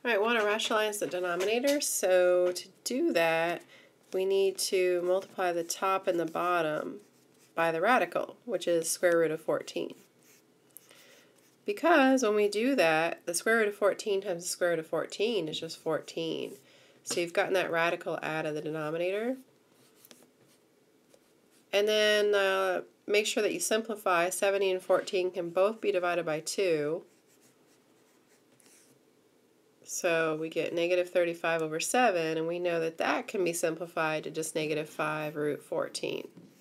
All right, we want to rationalize the denominator, so to do that, we need to multiply the top and the bottom by the radical, which is square root of 14. Because when we do that, the square root of 14 times the square root of 14 is just 14. So you've gotten that radical out of the denominator. And then make sure that you simplify. 70 and 14 can both be divided by 2. So we get negative 35 over 7, and we know that that can be simplified to just negative 5 root 14.